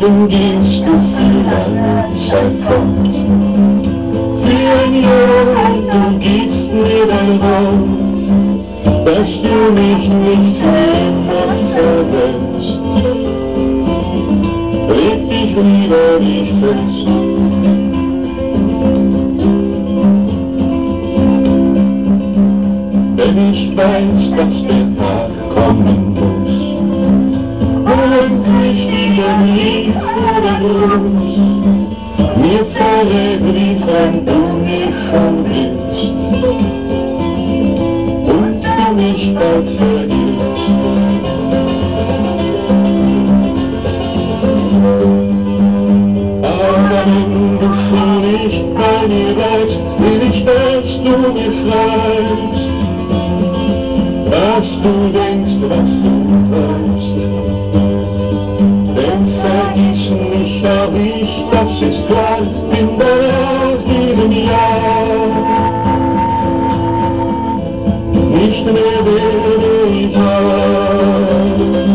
trotzdem gehst du für lange Zeit fort. Für ein Jahr und du gibst mir dein Wort, dass du mich nicht für immer verlässt. Leg dich lieber nicht fest. Denn ich weiß, dass der Tag kommen muss, und ich wieder lieb oder los mir verrät, wie fremd du mir schon bist und du mich bald vergisst. Aber wenn du schon nicht bei mir bleibst, will ich, dass du mir schreibst, dass du denkst, was du weißt. Denn vergessen mich auch ich, das ist klar, bin nach diesem Jahr nicht mehr der ich war.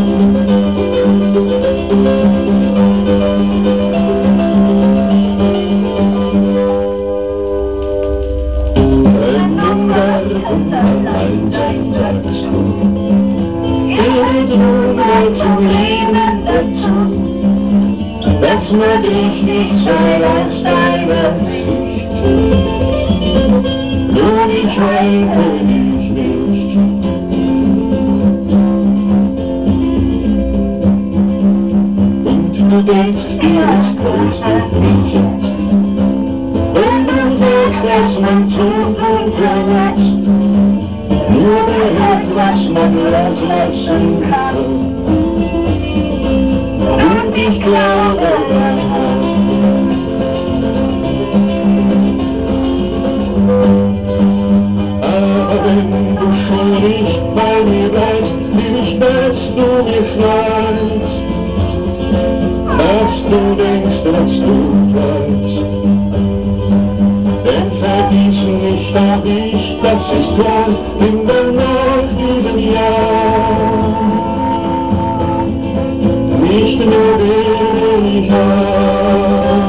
Einen Garten allein sein, sagst du, gehört nur zum Leben dazu. Das mag ich nicht sein aus deiner Sicht, nur ich halte dich nicht. Und du denkst, dir ist größte nicht, wenn du sagst, dass man tut und verletzt, nur behält, was man loslassen kann. Und ich glaube daran. Aber wenn du schon nicht bei mir bleibst, will ich, dass du mir schreibst, dass du denkst, was du weißt. Denn vergessen nicht auch ich, das ist klar, bin dann nach diesem Jahr nicht mehr der ich war.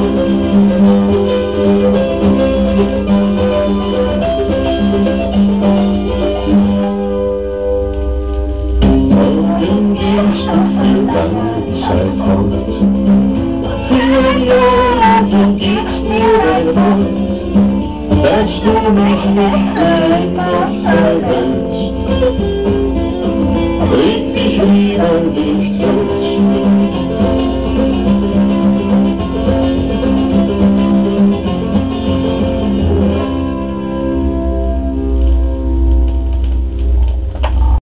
Morgen gehst du für lange Zeit fort, für ein Jahr und du gibst mir dein Wort, dass du mich nicht für immer verlässt. Leg dich lieber nicht fest.